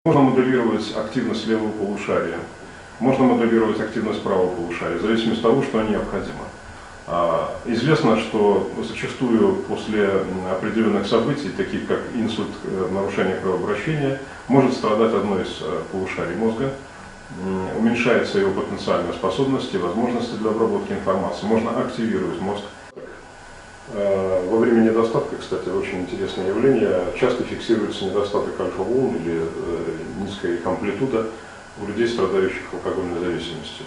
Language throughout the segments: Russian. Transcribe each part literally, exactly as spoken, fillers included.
Можно моделировать активность левого полушария, можно моделировать активность правого полушария, в зависимости от того, что необходимо. Известно, что зачастую после определенных событий, таких как инсульт, нарушение кровообращения, может страдать одно из полушарий мозга, уменьшается его потенциальные способности, возможности для обработки информации, можно активировать мозг. Во время недостатка, кстати, очень интересное явление, часто фиксируется недостаток альфа-волн или низкая их амплитуда у людей, страдающих алкогольной зависимостью.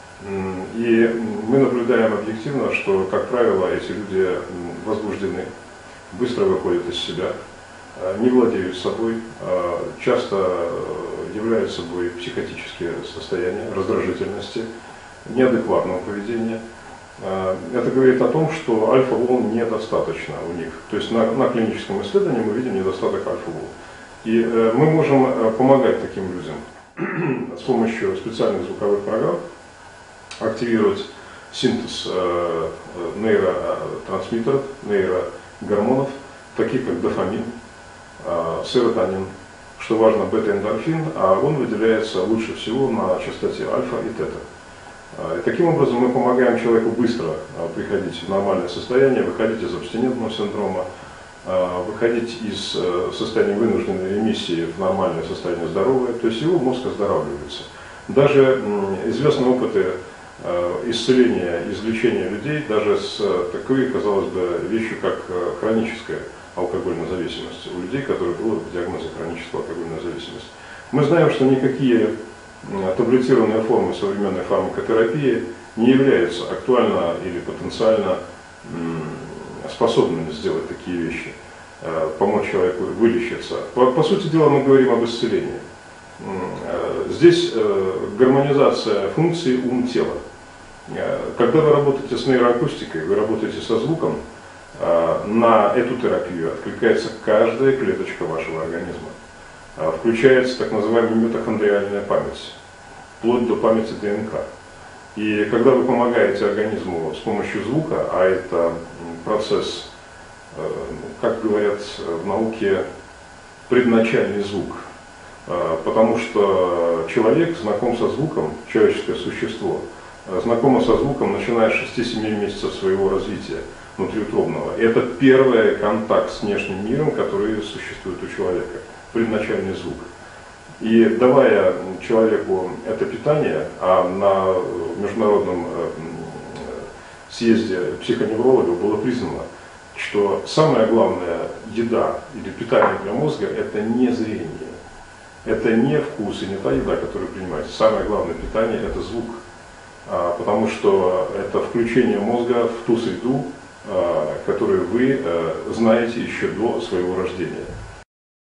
И мы наблюдаем объективно, что, как правило, эти люди возбуждены, быстро выходят из себя, не владеют собой, часто являют собой психотические состояния, раздражительности, неадекватного поведения. Это говорит о том, что альфа-волн недостаточно у них. То есть на, на клиническом исследовании мы видим недостаток альфа-волн. И э, мы можем помогать таким людям с помощью специальных звуковых программ активировать синтез э, нейротрансмиттеров, нейрогормонов, таких как дофамин, э, серотонин, что важно, бета-эндорфин, а он выделяется лучше всего на частоте альфа и тета. И таким образом мы помогаем человеку быстро приходить в нормальное состояние, выходить из абстинентного синдрома, выходить из состояния вынужденной ремиссии в нормальное состояние здоровое, то есть его мозг оздоравливается. Даже известны опыты исцеления, излечения людей даже с такой, казалось бы, вещью, как хроническая алкогольная зависимость у людей, которые были в диагнозе хронической алкогольной зависимости. Мы знаем, что никакие таблетированные формы современной фармакотерапии не являются актуально или потенциально способными сделать такие вещи, помочь человеку вылечиться. По, по сути дела мы говорим об исцелении. Здесь гармонизация функций ум-тела. Когда вы работаете с нейроакустикой, вы работаете со звуком, на эту терапию откликается каждая клеточка вашего организма. Включается так называемая митохондриальная память, вплоть до памяти ДНК. И когда вы помогаете организму с помощью звука, а это процесс, как говорят в науке, предначальный звук, потому что человек знаком со звуком, человеческое существо, знакомо со звуком, начиная с шести-семи месяцев своего развития внутриутробного. И это первый контакт с внешним миром, который существует у человека. Предначальный звук. И давая человеку это питание, а на международном съезде психоневрологов было признано, что самая главная еда или питание для мозга – это не зрение, это не вкус и не та еда, которую принимаете. Самое главное питание – это звук, потому что это включение мозга в ту среду, которую вы знаете еще до своего рождения.